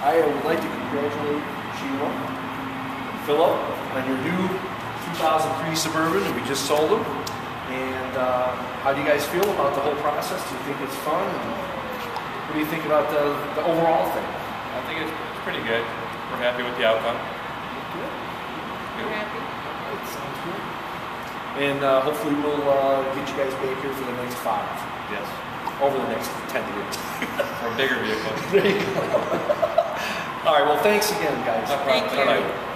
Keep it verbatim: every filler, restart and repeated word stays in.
I would like to congratulate Sheila and Philip on your new two thousand three Suburban, and we just sold them. And uh, how do you guys feel about the whole process? Do you think it's fun? And what do you think about the, the overall thing? I think it's, it's pretty good. We're happy with the outcome. Good. We're happy. That sounds good. And uh, hopefully we'll uh, get you guys back here for the next five. Yes. Over the next ten years. For a bigger vehicle. There you go. All right, well, thanks again, guys. Thank you. Bye-bye.